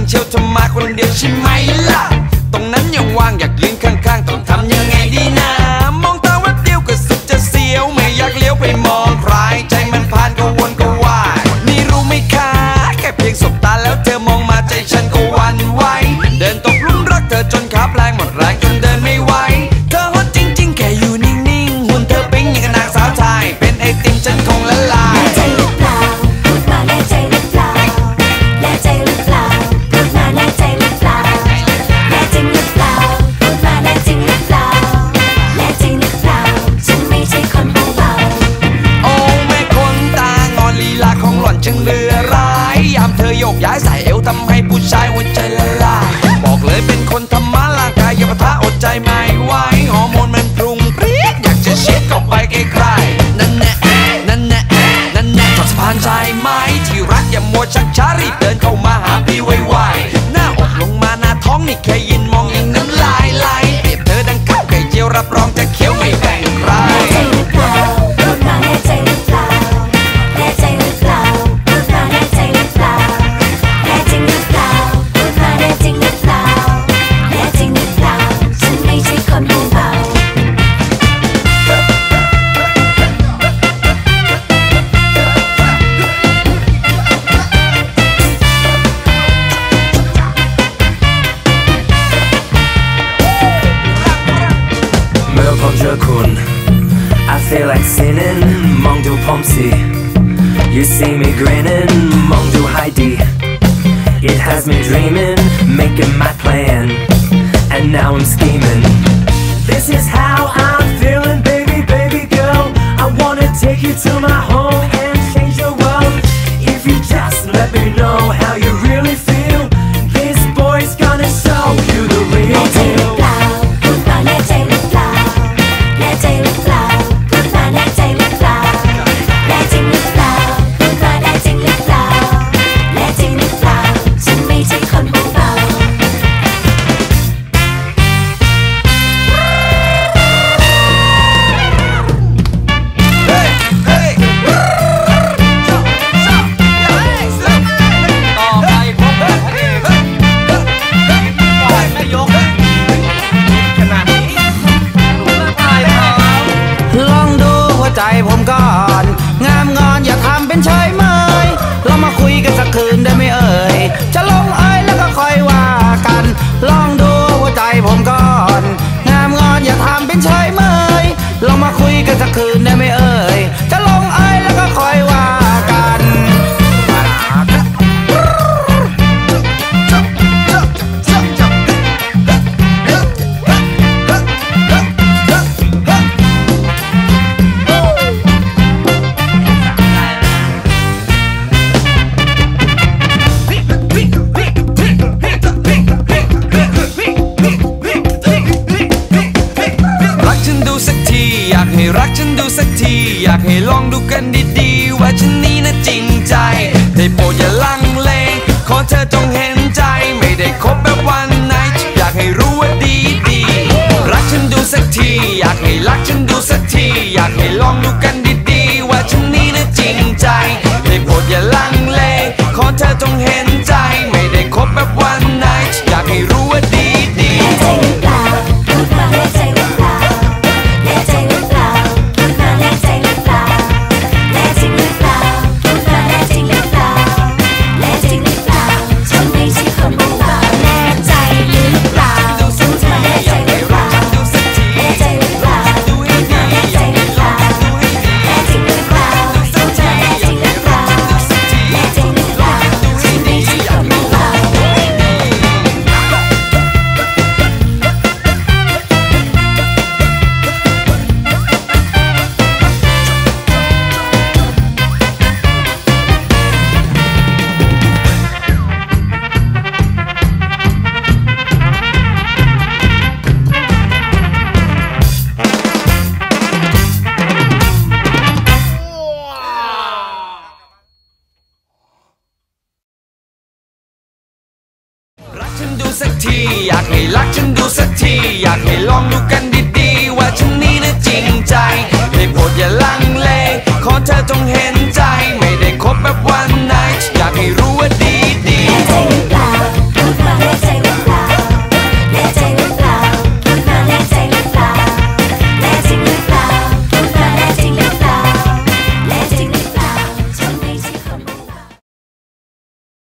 เชียวเธอมาคนเดียวใช่ไหมล่ะตรงนั้นยังว่างอยากยืนข้างๆต้องทำยังไงดีนะมองตาแวบเดียวก็สุดจะเสียวไม่อยากเลี้ยวไปมองใครใจมันพานก็วนก็ว่ายนี่รู้ไหมคะแค่เพียงสบตาแล้วเธอมองมาใจฉันก็หวั่นไหวเดินตกหลุมรักเธอจนขาแปลงหมดแรงจนเดินไม่ไหวเธอฮอตจริงๆแค่อยู่นิ่งๆหุ่นเธอปิ๊งอย่างกับนางสาวไทยเป็นไอติมฉันคงละลายแน่ใจหรือเปล่าพูดมาแน่ใจหรือเปล่าแน่ใจหรือเปล่าพูดมาแน่ใจหรือเปล่าแน่จริงหรือเปล่าพูดมาแน่จริงหรือเปล่าแน่จริงหรือเปล่าฉันไม่ใช่คนเบาๆโอ้แม่คนตางอนลีลาของหล่อนจึงเลือร้ายยามเธอโยกย้ายใส่เอวทำให้ผู้ชายหัวใจละลายบอกเลยเป็นคนธรรมะร่างกายอย่าปะทะอดใจไม่ไหวฮอร์โมนมันพรุงปรี๊ดอยากจะเช็ดเข้าไปใกล้ๆนั่นแน่นั่นแน่นั่นแน่ถอดสะพานใจไหมที่รักอย่ามัวชักช้ารีบเดินเข้ามาหาพี่ไวๆหน้าอกลงมาหน้าท้องนี่แค่ยินมองยังน้ำลายไหลเปรียบเธอดังข้าวไข่เจียวรับรองจะเคี้ยวไม่แบ่งใครแน่ใจหรือเปล่าพูดมาแน่ใจหรือเปล่าแน่ใจหรือเปล่าพูดมาแน่ใจหรือเปล่าแน่จริงหรือเปล่าพูดมาแน่จริงหรือเปล่าแน่จริงหรือเปล่าฉันไม่ใช่คนเบาเมื่อผมเจอคุณ I feel like sinning มองดูผมสิ You see me grinning มองดูให้ดี It has me dreaming making my plan and now I'm scheming This is how I'm feeling baby baby girl I wanna take you to my home and change your world If you just let me know how you really feel This boy's gonna show you the real deal พูดมาแน่ใจหรือเปล่าแน่ใจหรือเปล่าพูดมาแน่ใจหรือเปล่าแน่จริงหรือเปล่าพูดมาแน่จริงหรือเปล่าแน่จริงหรือเปล่าฉันไม่ใช่คนเบาใจผมก่อนงามงอนอย่าทำเป็นเฉยเมยลองมาคุยกันสักคืนได้ไหมเอ่ยจะลงเอ่ยแล้วก็ค่อยว่ากันลองดูหัวใจผมก่อนงามงอนอย่าทำเป็นเฉยเมยลองมาคุยกันสักคืนได้ไหมเอ่ยจะลงเอ่ยแล้วก็ค่อยว่ากันรักฉันดูสักทีอยากให้ลองดูกันดีๆว่าฉันนี้น่ะจริงใจได้โปรดอย่าลังเลขอเธอจงเห็นใจไม่ได้คบแบบวันไหนอยากให้รู้ว่าดีๆรักฉันดูสักทีอยากให้รักฉันดูสักทีอยากให้ลองดูกันดีๆว่าฉันนี้น่ะจริงใจได้โปรดอย่าลังเลขอเธอจงเห็นใจไม่ได้คบแบบวันไหนอยากให้รู้ว่าดีๆแน่ใจหรือเปล่าพูดมาแน่ใจหรือเปล่าแน่ใจหรือเปล่าพูดมาแน่ใจหรือเปล่าแน่จริงหรือเปล่าพูดมาแน่จริงหรือเปล่าแน่จริงหรือเปล่าฉันไม่ใช่คนเบาๆแน่ใจหรือเปล่าพูดมาแน่ใจหรือเปล่าแน่ใจหรือเปล่าพูดมาแน่ใจหรือเปล่าแน่จริงหรือเปล่าพูดมาแน่จริงหรือเปล่าแน่จริงหรือเปล่าฉันไม่ใช่คนเบาๆรักฉันดูสักทีอยากให้รักฉันดูสักทีอยากให้ลองดูกันดีๆว่าฉันนี้น่ะจริงใจได้โปรดอย่าลังเล